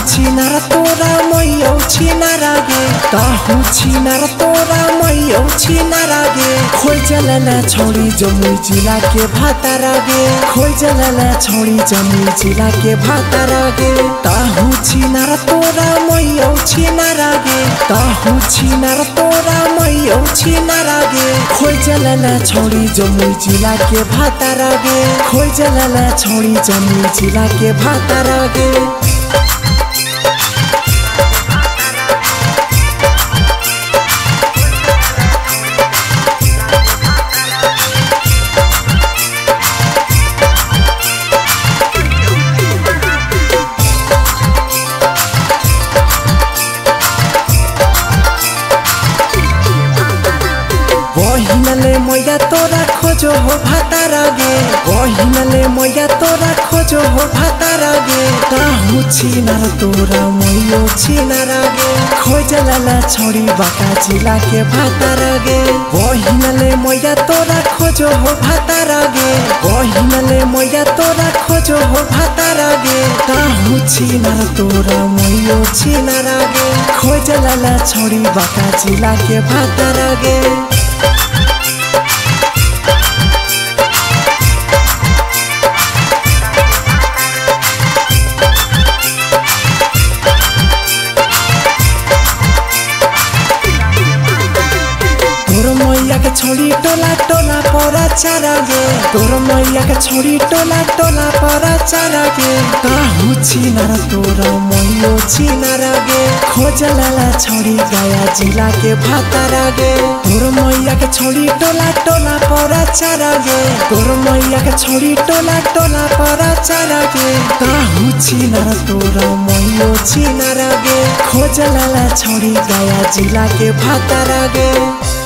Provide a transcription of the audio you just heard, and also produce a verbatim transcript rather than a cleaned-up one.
छिनार तोरा मैयौ छिनार गे काहू छिनार तोरा मैयौ छिनार गे खोइ जलला छोडी जमुई जिला के भातार गे खोइ जलला छोडी जमुई जिला के भातार गे काहू छिनार तोरा मैयौ छिनार गे काहू छिनार तोरा मैयौ छिनार गे खोइ जलला छोडी जमुई जिला के भातार गे खोइ जलला छोडी जमुई जिला के भातार गे बहिनले मैया तोरा खोजो हो भातार गे बहिनले मैया तोरा खोजो हो भातार गे काहू छिनार तोरा मैयो छिनार गे खोइ जलला छोडी बाका जिला के भातार गे बहिनले मैया तोरा खोजो हो भातार गे बहिनले मैया तोरा खोजो हो भातार गे काहू छिनार तोरा मैयो छिनार गे खोइ जलला छोडी बाका जिला के भातार गे मैया के छोड़ी टोला टोला परा चारा गे तोर मैया के छोड़ी टोला टोला परा चारा गे काहू छिनार तोरा मैयो छिनार गे खोजलला छोड़ी गया जिला के भातार गे तोर मैया के छोड़ी टोला टोला परा चारा गे तोर मैया के छोड़ी टोला टोला परा चारा गे काहू छिनार तोरा मैयो छिनार गे खोजलला छोड़ी गया जिला के भातार गे।